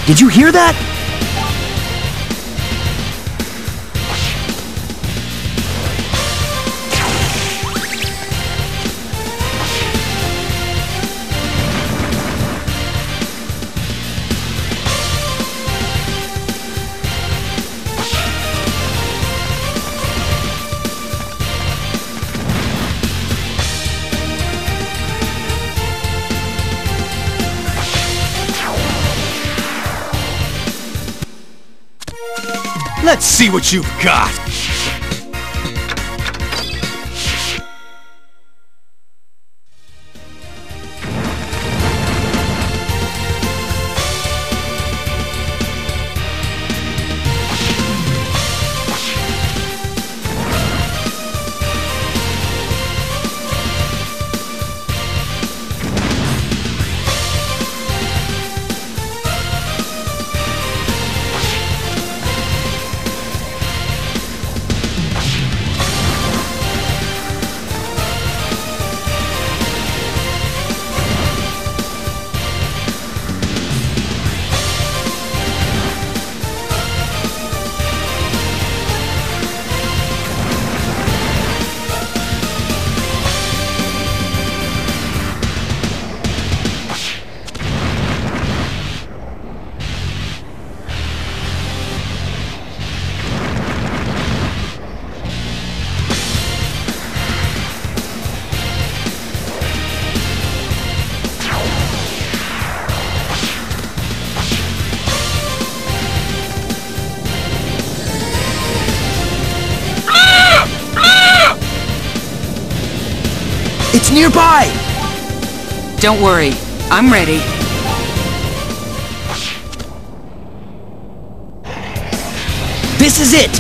Did you hear that? Let's see what you've got! It's nearby! Don't worry, I'm ready. This is it!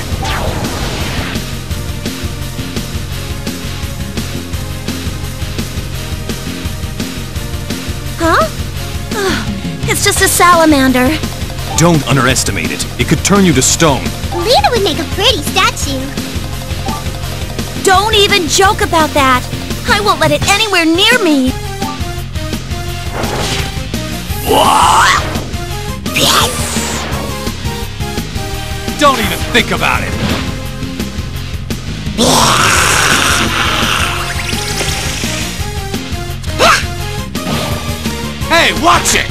Huh? Ugh, it's just a salamander. Don't underestimate it. It could turn you to stone. Lena would make a pretty statue. Don't even joke about that. I won't let it anywhere near me. Don't even think about it. Hey, watch it!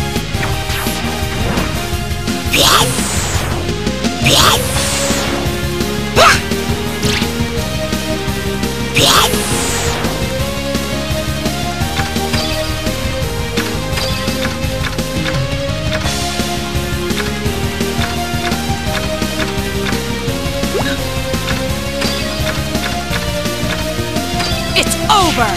It's over!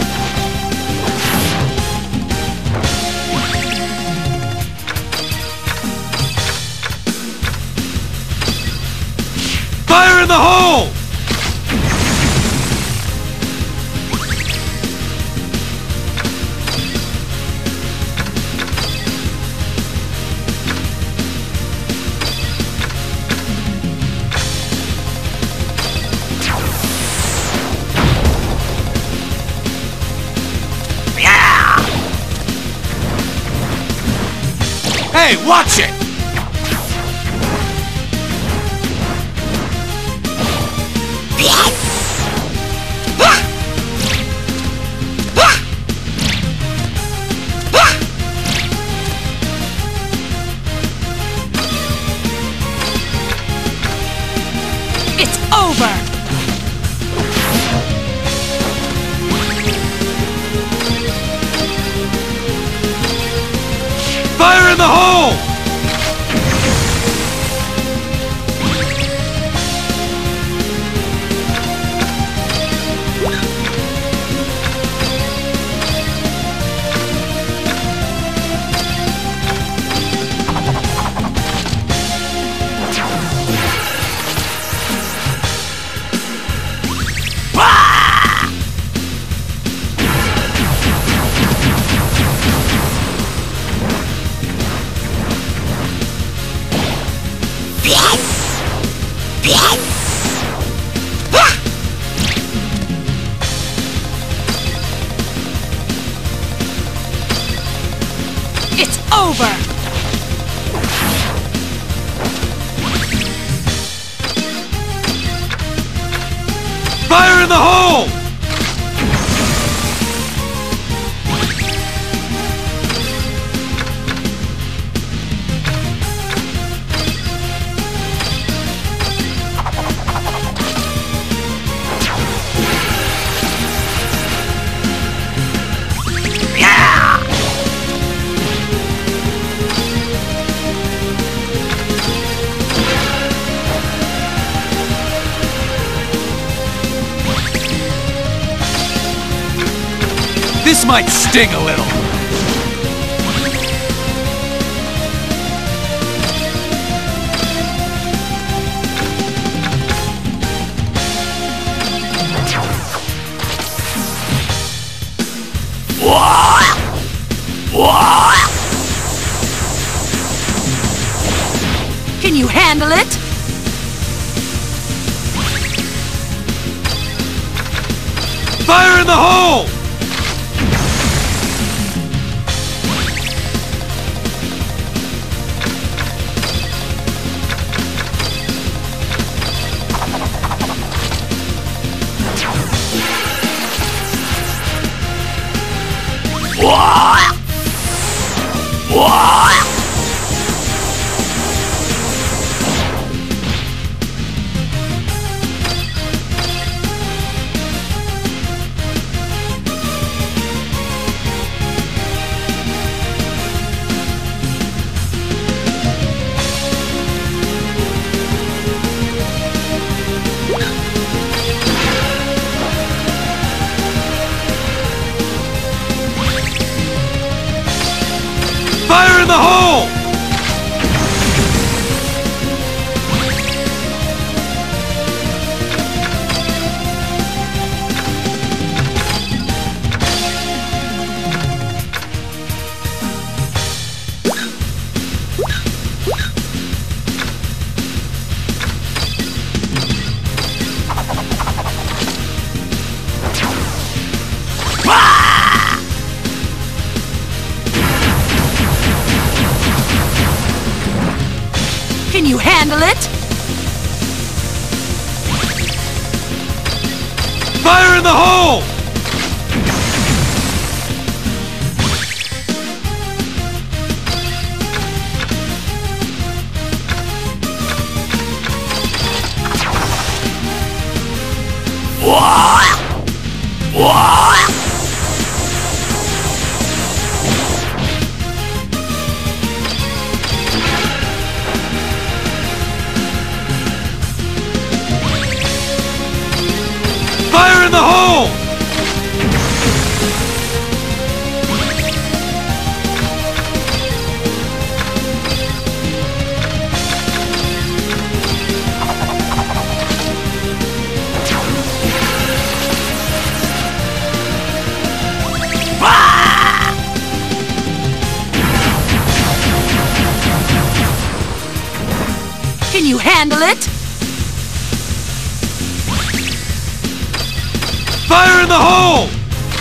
Fire in the hole! Hey, watch it! It's over! Fire in the hole! It's over! This might sting a little. Can you handle it? Fire in the hole! Fire in the hole! Can you handle it? Fire in the hole! Fire in the hole! Can you handle it? Fire in the hole!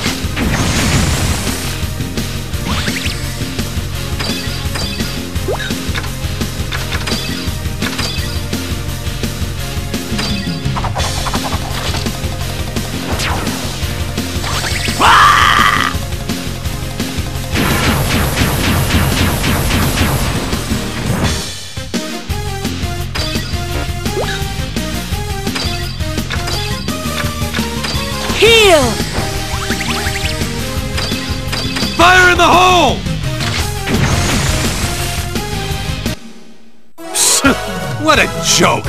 Heal! Fire in the hole! What a joke!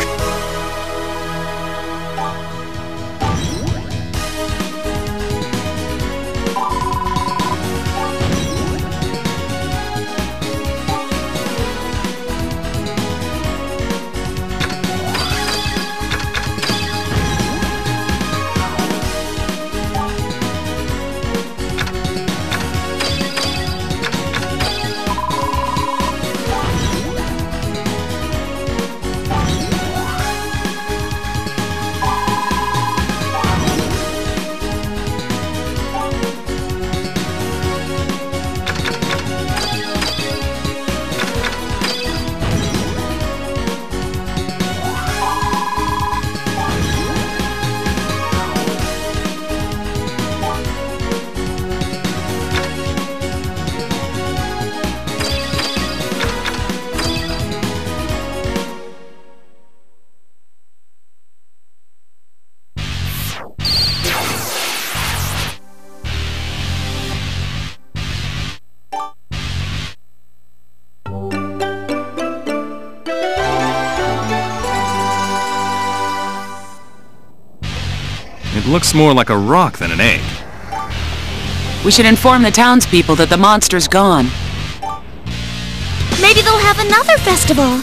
It looks more like a rock than an egg. We should inform the townspeople that the monster's gone. Maybe they'll have another festival.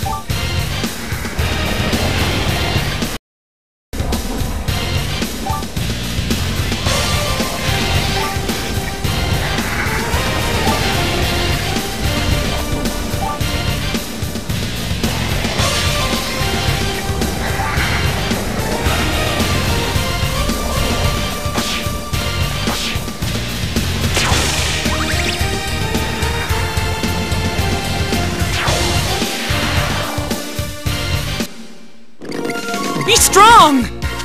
Be strong!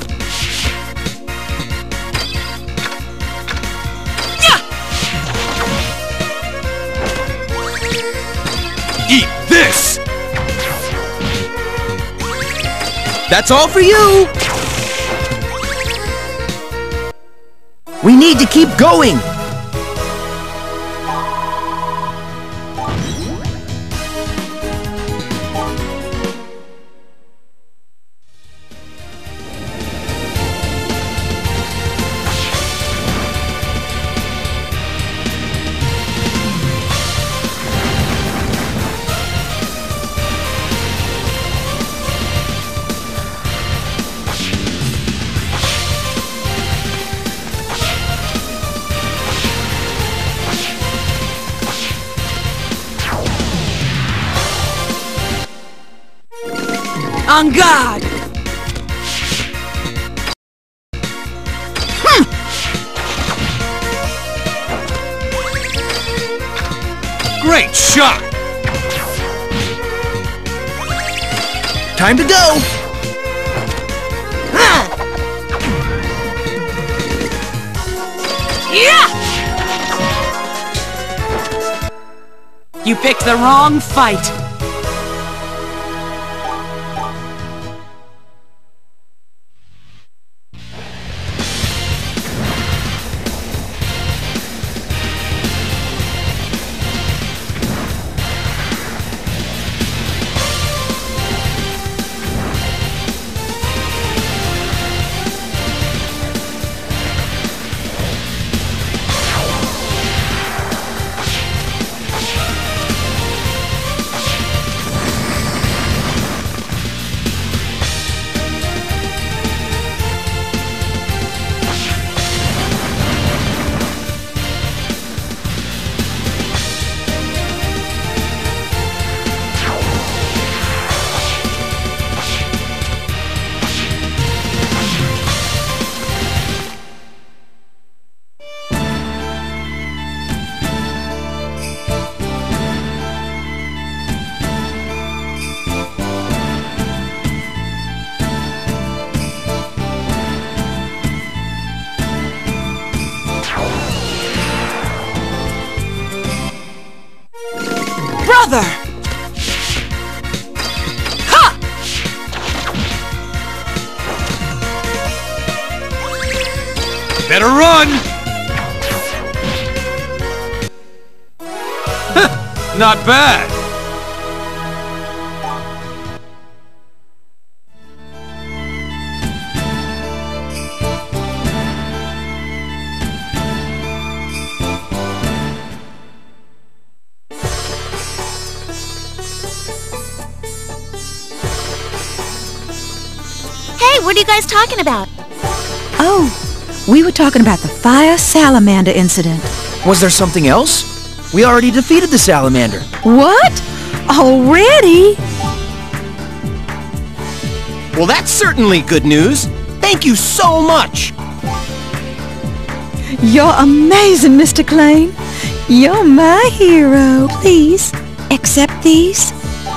Yeah! Eat this! That's all for you! We need to keep going! On guard! Great shot! Time to go! Yeah! You picked the wrong fight. Brother! Ha! Better run! Not bad! Hey, what are you guys talking about? Oh, we were talking about the fire salamander incident. Was there something else? We already defeated the salamander. What? Already? Well, that's certainly good news. Thank you so much. You're amazing, Mr. Klein. You're my hero. Please, accept these.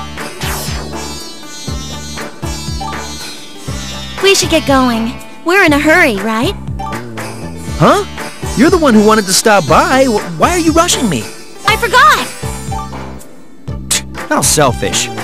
We should get going. We're in a hurry, right? Huh? You're the one who wanted to stop by. Why are you rushing me? I forgot! How selfish.